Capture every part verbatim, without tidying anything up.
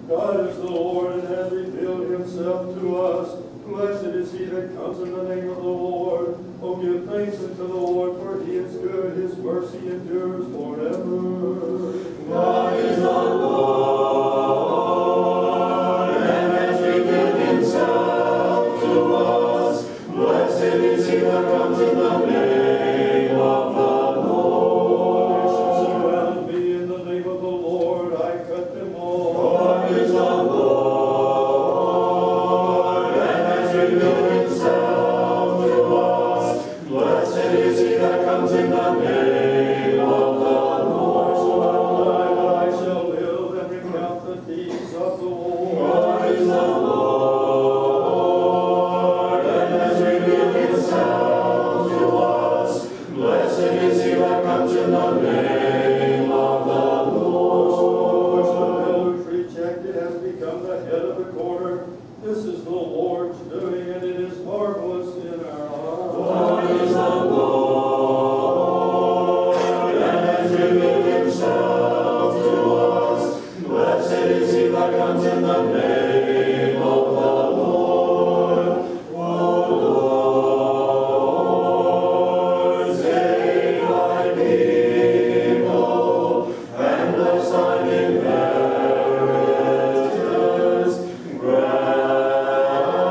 God is the Lord and has revealed himself to us. Blessed is he that comes in the name of the Lord. Oh, give thanks unto the Lord, for he is good. His mercy endures forever. God is the Lord and has revealed himself to us. Blessed is he that comes in the name of the Lord. Nations surround me in the name of the Lord. I cut them all. God is the Lord and has revealed himself to us. Blessed is he that comes in the name of the Lord. I shall not die, but I shall live and recount the deeds of the Lord. God is the Lord and has revealed himself to us. Blessed is he that comes in the name of the Lord. Which the builders rejected has become the head of the corner. This is the Lord's doing, and it is marvelous in our eyes. God is the Lord and has revealed himself to us. Blessed is he that comes in the name of the Lord. O Lord, save thy people and bless thine inheritance. Grant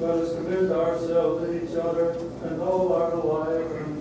Let us commend ourselves and each other and all our life and